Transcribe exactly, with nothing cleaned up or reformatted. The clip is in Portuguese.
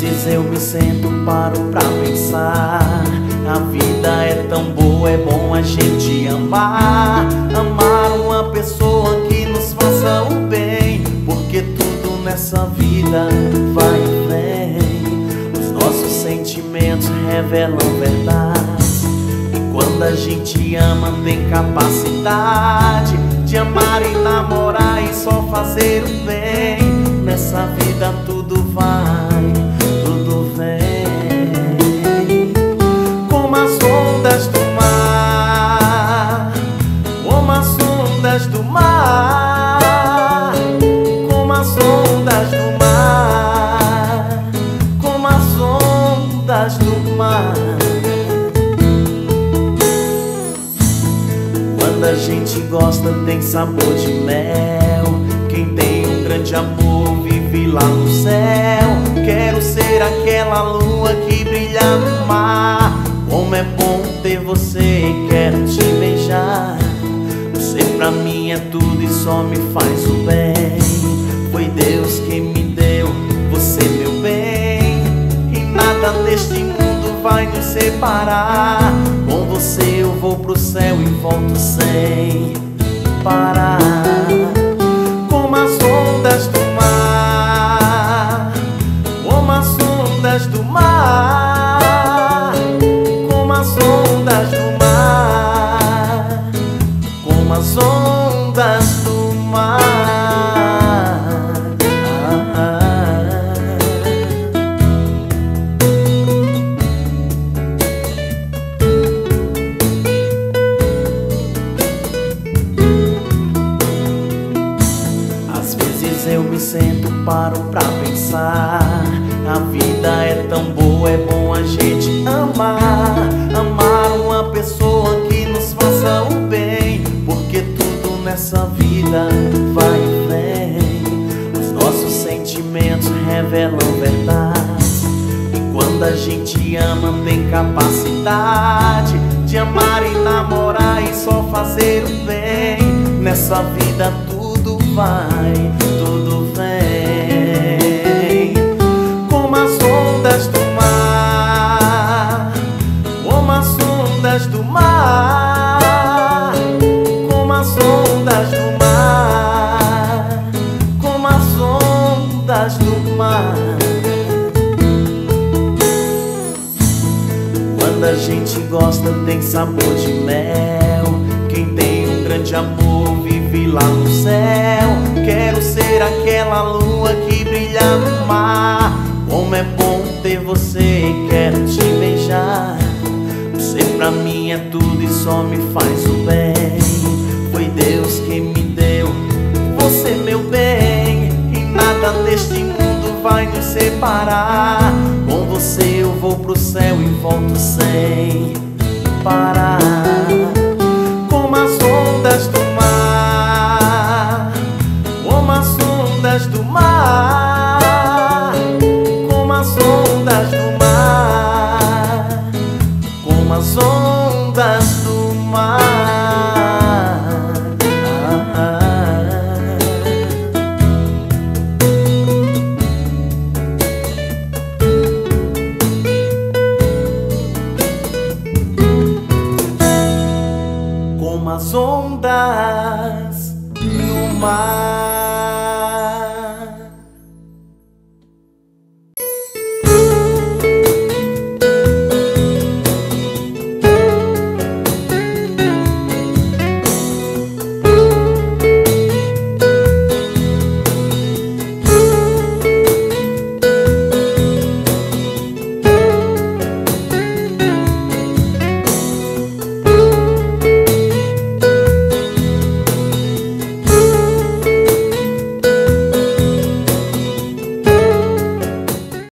vezes eu me sento, paro pra pensar. A vida é tão boa, é bom a gente amar. Amar uma pessoa que nos faça o bem, porque tudo nessa vida vai e vem. Os nossos sentimentos revelam verdades, e quando a gente ama tem capacidade de amar e namorar e só fazer o bem. Nessa vida tudo vai, tudo vem. Como as ondas do mar, como as ondas do mar, como as ondas do mar, como as ondas do mar. Quando a gente gosta tem sabor de mel. Quem tem um grande amor vive lá no céu. Quero ser aquela lua que brilha no mar. Como é bom ter você, quero te beijar. Você pra mim é tudo e só me faz o bem. Foi Deus que me deu você, meu bem, e nada neste mundo vai nos separar. Com você eu vou pro céu e volto sem parar. Como as ondas do mar, como as ondas do mar, como as ondas do mar, como as ondas do mar. Às vezes eu me sento, paro pra pensar. A vida é tão boa, é bom a gente amar. Amar uma pessoa que nos faça o bem, porque tudo nessa vida vai e vem. Os nossos sentimentos revelam verdades, e quando a gente ama tem capacidade de amar e namorar e só fazer o bem. Nessa vida tudo vai, tudo vem. Como as ondas do mar, como as ondas do mar, como as ondas do mar, como as ondas do mar. Quando a gente gosta tem sabor de mel. Quem tem um grande amor vive lá no céu. Quero ser aquela lua que brilha no mar. Como é bom ter você, quero te beijar. Você pra mim é tudo e só me faz o bem. Foi Deus que me deu você, meu bem, e nada neste mundo vai nos separar. Com você eu vou pro céu e volto sem parar. Como as ondas do mar, como as ondas do mar, como as ondas do mar, como as ondas do mar. Como as ondas do mar.